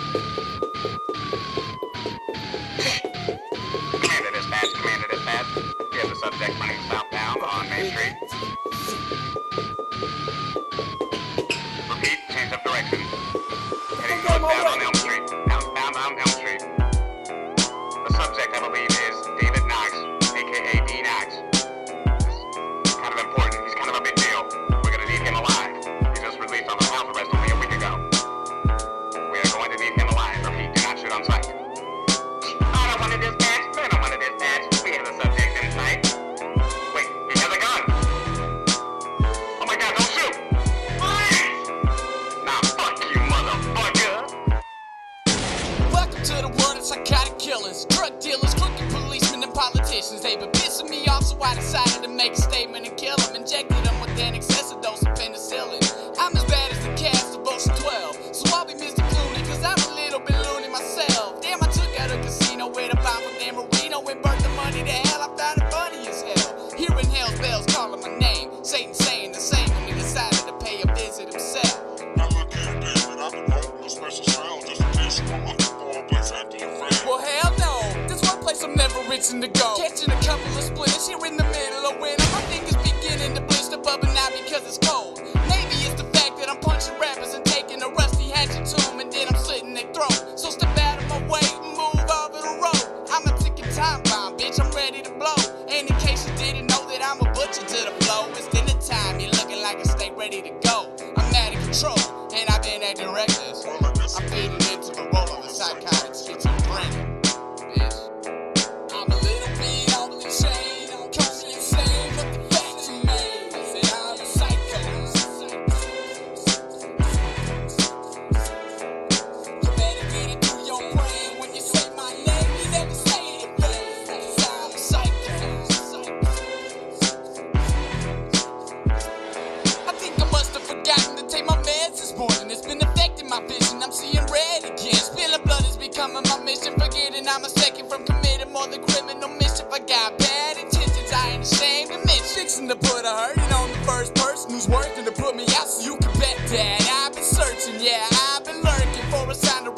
Commander dispatch. We have the subject running southbound on Main Street. Repeat, change of direction. Heading northbound on Elm Street. Southbound on Elm Street. The subject, I believe, is David Knox, aka D. Knox. It's kind of important. He's kind of a big deal. We're gonna need him alive. He just released on the house arrest only a week ago. We are going to need him alive. Repeat, do not shoot on sight. I don't want to dispatch. I don't want to dispatch. We have a subject in sight. Wait, he has a gun. Oh my God, don't shoot. Please. Now fuck you, motherfucker. Welcome to the world of psychotic killers, drug dealers, crooked policemen, and politicians. They've been pissing me off, so I decided to make a statement and kill them. Injected them with an excessive dose of penicillin. I'm as bad as the cast of Ocean 12, so I'll be Mr. Clooney, cause I'm a little bit loony myself. Damn, I took out a casino with a bomb from Dan Marino and burnt the money to hell. I found it funny as hell. Hearing hell's bells calling my name, Satan saying the same when he decided to pay a visit himself. Now look here, David, I've been holding a special sound just in case you were looking for a place after your friend. Well, hell no, this one place I'm never itching to go. Catching a couple of splinters here in the middle of winter. My fingers beginning to blister, but not because it's cold. Maybe it's the fact that I'm punching rappers and taking a rusty hatchet to them, and then I'm slitting their throat. So step out of my way and move over the road. I'm a ticking time bomb, bitch, I'm ready to blow. And in case you didn't know that I'm a butcher to the flow, it's dinner time, you're looking like a snake ready to go. I'm out of control, and I've been acting reckless. I'm feeding into the role of a psychotic schizophrenic, bitch. I'm a little bit overly insane, I'm totally insane, but the fact remains that I'm a psycho. You better get it through your brain when you say my name, you never say anything, cause I'm a psycho. I think I must have forgotten to take my meds this morning. It's been affecting my vision. I'm seeing red again. Spilling blood is becoming my mission. Forgetting I'm a second from committing more than criminal mischief. I got bad intentions. I ain't ashamed to mention. Fixing to put a hurting on the first person who's working to put me out so you can bet that I've been searching. Yeah, I've been lurking for a sign to